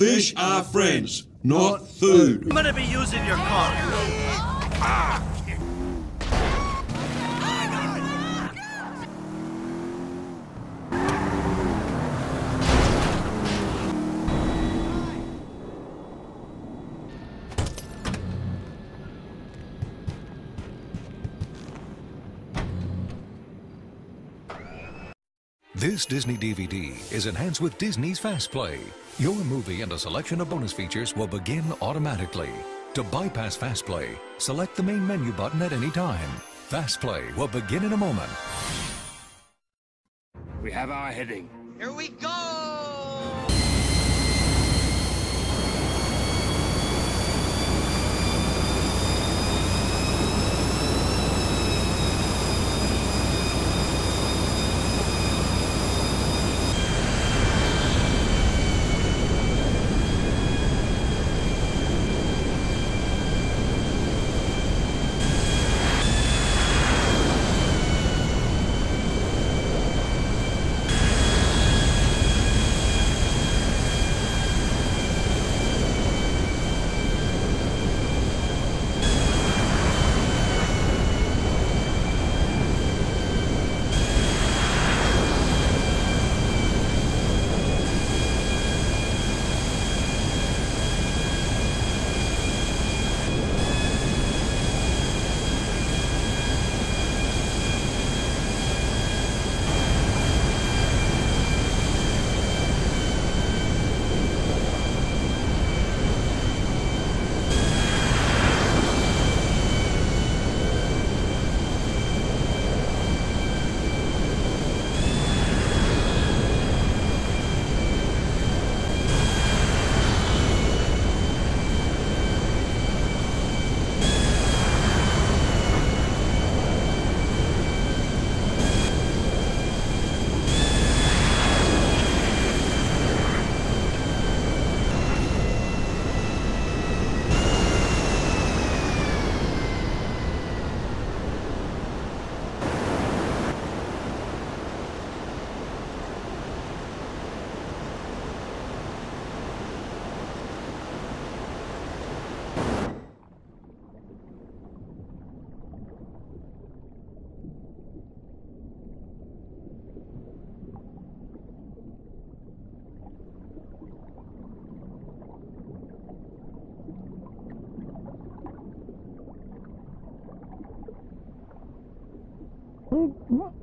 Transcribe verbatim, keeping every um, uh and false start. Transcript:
Fish are friends, not food. I'm gonna be using your car. Ah! This Disney D V D is enhanced with Disney's Fast Play. Your movie and a selection of bonus features will begin automatically. To bypass Fast Play, select the main menu button at any time. Fast Play will begin in a moment. We have our heading. Here we go! Mm-hmm.